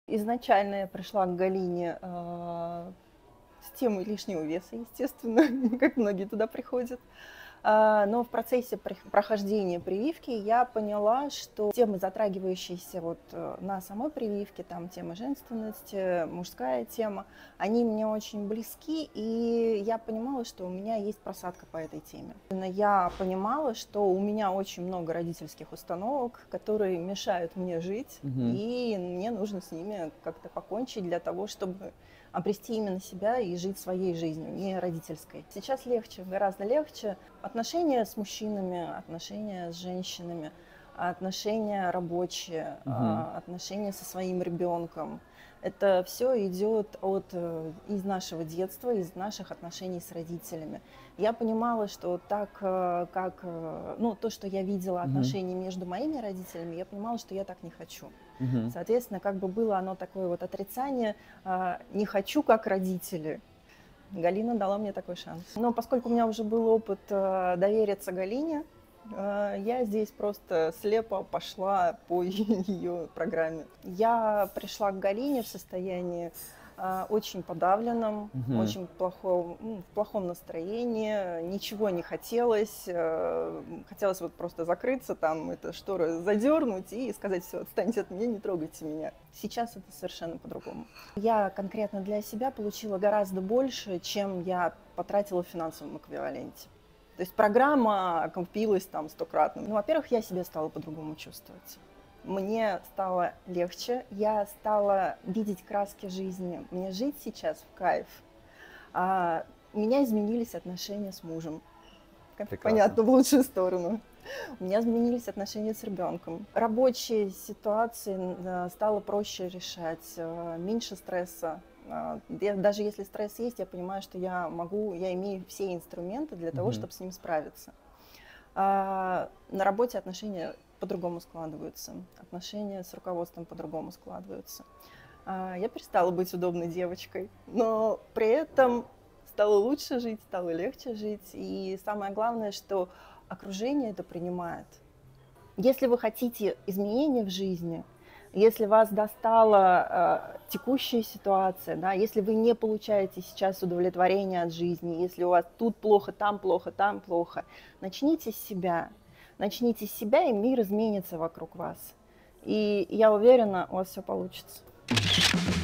Изначально я пришла к Галине с темой лишнего веса, естественно, как многие туда приходят. Но в процессе прохождения прививки я поняла, что темы, затрагивающиеся на самой прививке, там тема женственности, мужская тема, они мне очень близки, и я понимала, что у меня есть просадка по этой теме. Я понимала, что у меня очень много родительских установок, которые мешают мне жить, и мне нужно с ними как-то покончить для того, чтобы обрести именно себя и жить своей жизнью, не родительской. Сейчас легче, гораздо легче. Отношения с мужчинами, отношения с женщинами, отношения рабочие, отношения со своим ребенком. Это все идет из нашего детства, из наших отношений с родителями. Я понимала, что то, что я видела отношения между моими родителями, я понимала, что я так не хочу. Соответственно, как бы было оно такое вот отрицание, не хочу как родители. Галина дала мне такой шанс. Но поскольку у меня уже был опыт довериться Галине, я здесь просто слепо пошла по ее программе. Я пришла к Галине в состоянии очень подавленном, очень в плохом настроении, ничего не хотелось, хотелось вот просто закрыться, там, это шторы задернуть и сказать: все, отстаньте от меня, не трогайте меня. Сейчас это совершенно по-другому. Я конкретно для себя получила гораздо больше, чем я потратила в финансовом эквиваленте. То есть программа окупилась там 100-кратно. Ну, во-первых, я себя стала по-другому чувствовать. Мне стало легче, я стала видеть краски жизни. Мне жить сейчас в кайф. У меня изменились отношения с мужем. Понятно, в лучшую сторону. У меня изменились отношения с ребенком. Рабочие ситуации стало проще решать, меньше стресса. Даже если стресс есть, я понимаю, что я имею все инструменты для того, чтобы с ним справиться. На работе отношения по-другому складываются, отношения с руководством по-другому складываются. Я перестала быть удобной девочкой, но при этом стало лучше жить, стало легче жить. И самое главное, что окружение это принимает. Если вы хотите изменения в жизни, если вас достала текущая ситуация, да, если вы не получаете сейчас удовлетворения от жизни, если у вас тут плохо, там плохо, там плохо, начните с себя. Начните с себя, и мир изменится вокруг вас. И я уверена, у вас все получится.